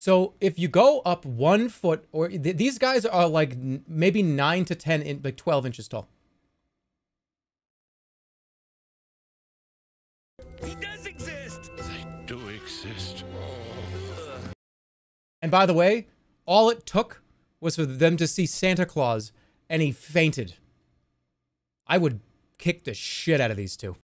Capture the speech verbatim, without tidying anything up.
So if you go up one foot, or th these guys are like n maybe nine to ten, in, like twelve inches tall. He does exist. They do exist. And by the way, all it took was for them to see Santa Claus, and he fainted. I would kick the shit out of these two.